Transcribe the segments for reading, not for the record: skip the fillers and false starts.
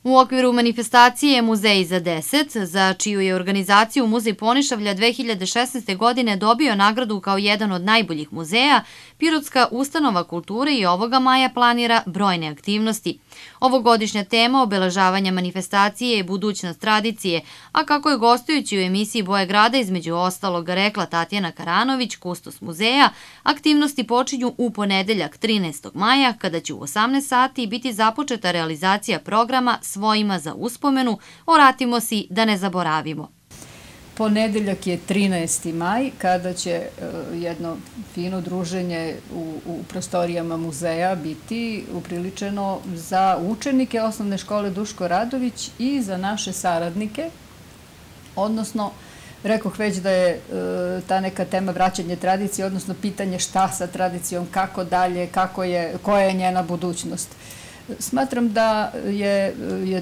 U okviru manifestacije Muzeji za 10, za čiju je organizaciju Muzej Ponišavlja 2016. godine dobio nagradu kao jedan od najboljih muzeja, Pirotska ustanova kulture i ovoga maja planira brojne aktivnosti. Ovogodišnja tema obeležavanja manifestacije je budućnost tradicije, a kako je gostujući u emisiji Boje grada između ostalog rekla Tatjana Karanović, kustos muzeja, aktivnosti počinju u ponedeljak 13. maja, kada će u 18 sati biti započeta realizacija programa Svojima za uspomenu, oratimo si da ne zaboravimo. Ponedeljak je 13. maj, kada će jedno fino druženje u prostorijama muzeja biti upriličeno za učenike osnovne škole Duško Radović i za naše saradnike, odnosno rekoh već da je ta neka tema vraćanje tradicije, odnosno pitanje šta sa tradicijom, kako dalje, koja je njena budućnost. Smatram da je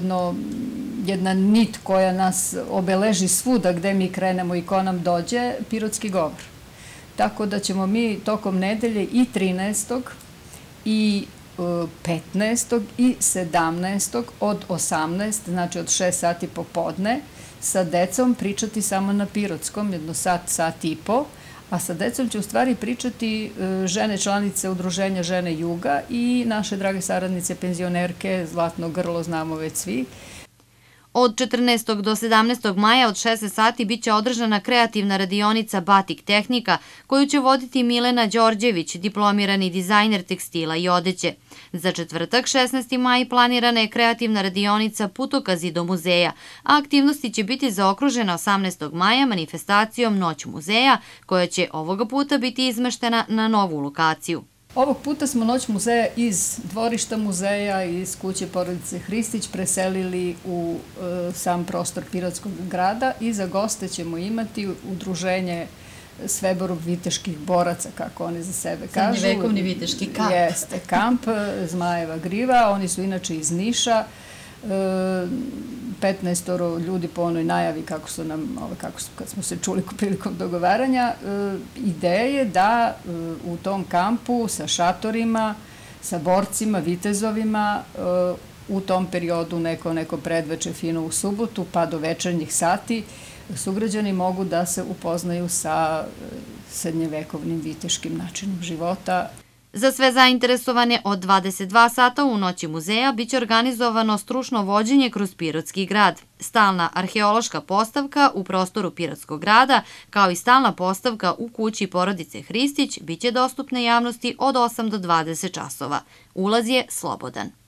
jedna nit koja nas obeleži svuda gde mi krenemo i ko nam dođe, pirotski govor. Tako da ćemo mi tokom nedelje i 13. i 15. i 17. od 18, znači od 6 sati popodne, sa decom pričati samo na pirotskom, jedno sat i po, a sa decom će u stvari pričati žene članice Udruženja Žene Juga i naše drage saradnice penzionerke, Zlatno grlo, znamo već svi. Od 14. do 17. maja od 16 sati biće održana kreativna radionica Batik tehnika, koju će voditi Milena Đorđević, diplomirani dizajner tekstila i odeće. Za četvrtak, 16. maj, planirana je kreativna radionica Putokazi do muzeja, a aktivnosti će biti zaokružena 18. maja manifestacijom Noć muzeja, koja će ovoga puta biti izmeštena na novu lokaciju. Ovog puta smo Noć muzeja iz dvorišta muzeja, iz kuće porodice Hristić preselili u sam prostor Pirotskog grada i za goste ćemo imati udruženje Sveborog viteških boraca, kako oni za sebe kažu. Srednjevekovni viteški kamp. Jeste, kamp Zmajeva griva, oni su inače iz Niša. 15 ljudi po onoj najavi kako kad smo se čuli prilikom dogovaranja. Ideja je da u tom kampu sa šatorima, sa borcima, vitezovima, u tom periodu neko predveče fino u subotu pa do večernjih sati sugrađani mogu da se upoznaju sa srednjevekovnim viteškim načinom života. Za sve zainteresovane od 22 sata u Noći muzeja biće organizovano stručno vođenje kroz Pirotski grad, stalna arheološka postavka u prostoru Pirotskog grada, kao i stalna postavka u kući porodice Hristić biće dostupne javnosti od 8 do 20 časova. Ulaz je slobodan.